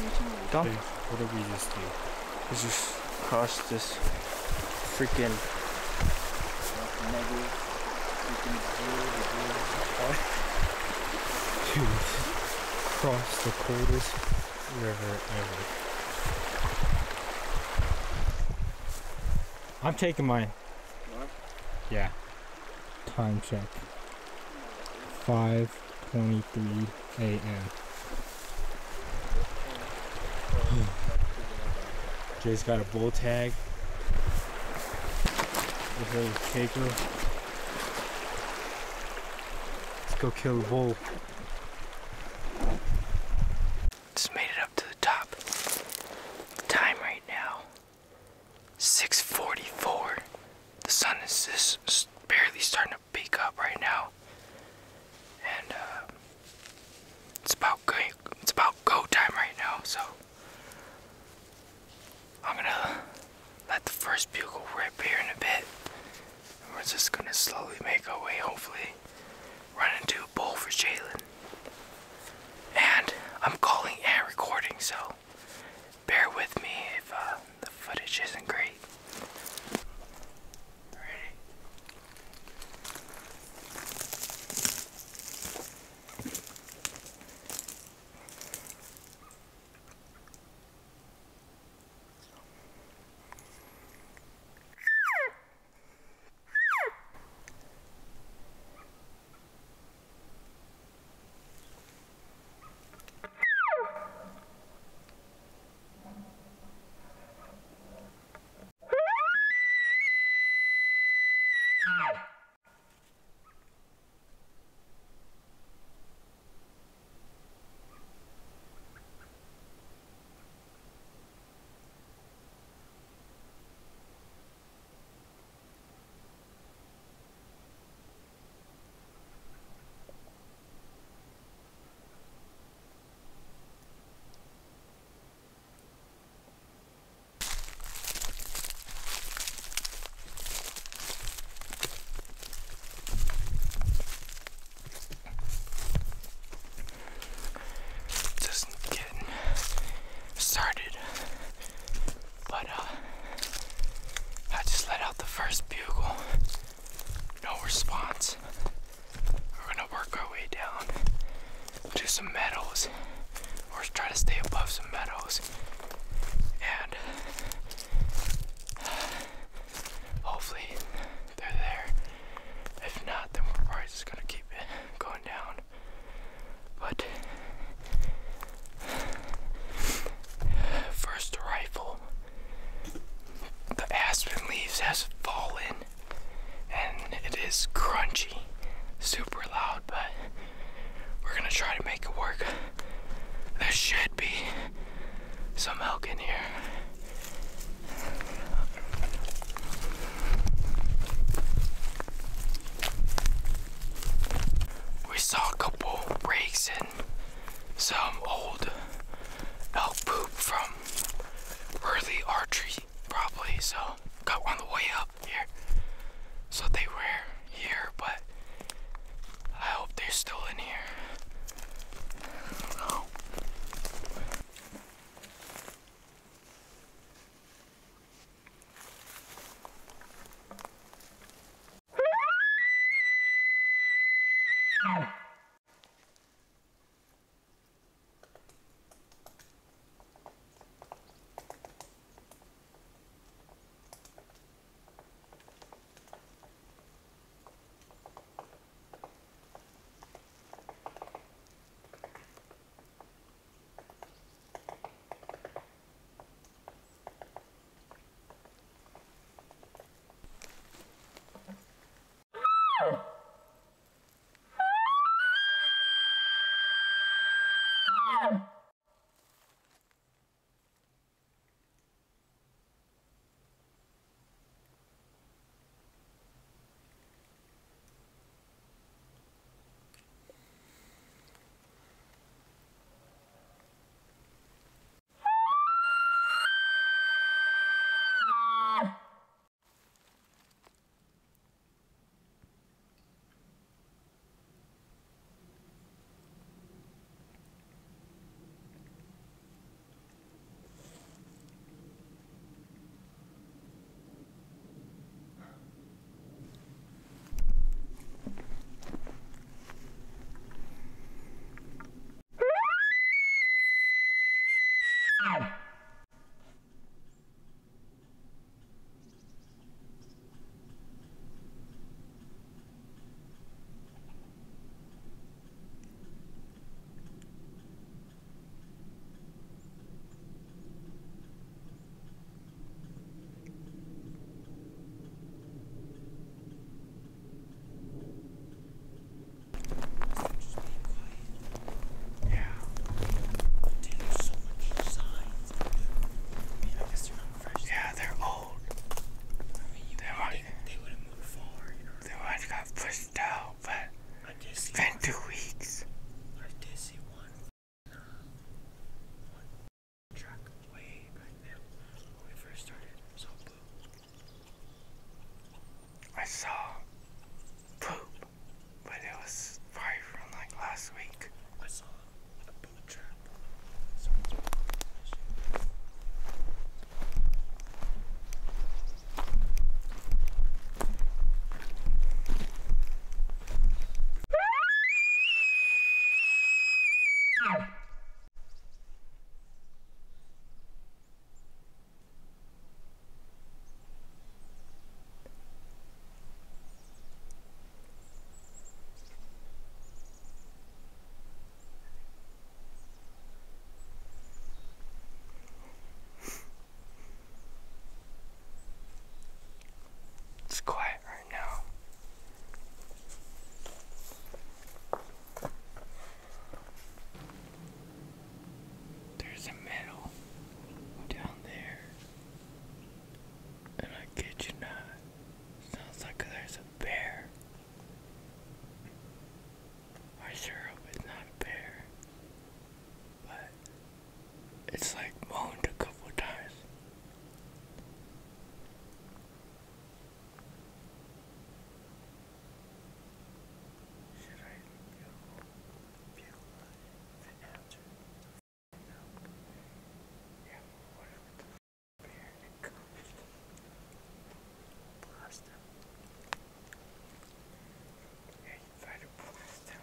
Don't. What did we just do? We just crossed this freaking Dude, crossed the coldest river ever. I'm taking mine. What? Yeah. Time check. 5:23 a.m. Jay's got a bull tag. With her Keiko. Let's go kill the bull. Just made it up to the top. Time right now, 6:44. The sun is just barely starting to peek up right now, and it's about go time right now. So I'm gonna let the first bugle rip here in a bit. And we're just gonna slowly make our way, hopefully run into a bull for Jalen. And I'm calling and recording, so bear with me if the footage isn't great. Ready? Started, but I just let out the first bugle. No response. We're gonna work our way down to some meadows, or try to stay above some meadows, and hopefully they're there. If not, then we're probably just gonna keep it going down. But first rifle, the aspen leaves has fallen and it is crunchy, super loud, but we're gonna try to make it work. There should be some elk in here, I saw poop, but it was probably from like last week. I saw a boot trap. It's quiet right now. There's a middle down there, and I kid you not, sounds like there's a bear. I sure hope it's not a bear, but it's like moaned a couple of times. Should I feel the answer? No. Yeah, what if the bear comes? Blast him. Yeah, you try to blast him.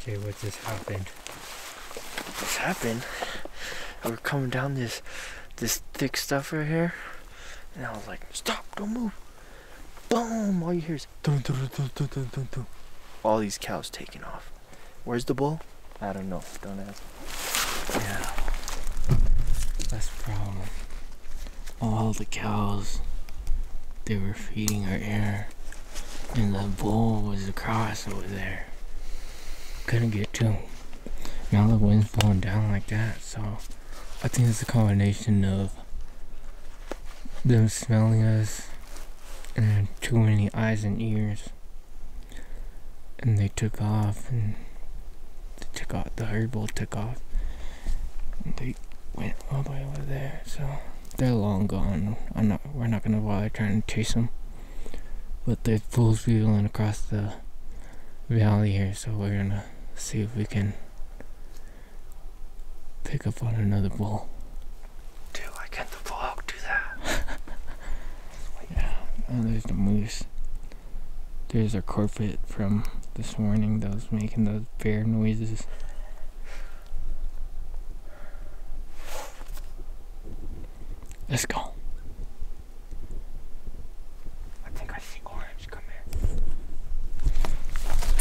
Jay, what just happened? What's happened? We're coming down this thick stuff right here, and I was like, stop, don't move. Boom! All you hear is dun, dun, dun, dun, dun, dun, dun. All these cows taking off. Where's the bull? I don't know. Don't ask. Yeah. That's the problem. All the cows, they were feeding our air, and the bull was across over there. Couldn't get to him. Now the wind's blowing down like that, so I think it's a combination of them smelling us and too many eyes and ears. And they took off, and the herd bull took off. And they went all the way over there, so they're long gone. We're not gonna bother trying to chase them. But the bull's wheeling across the valley here, so we're gonna see if we can pick up on another bull. Dude, why can't the bull elk do that? Yeah, and there's the moose. There's our corporate from this morning that was making those bear noises. Let's go. I think I see orange.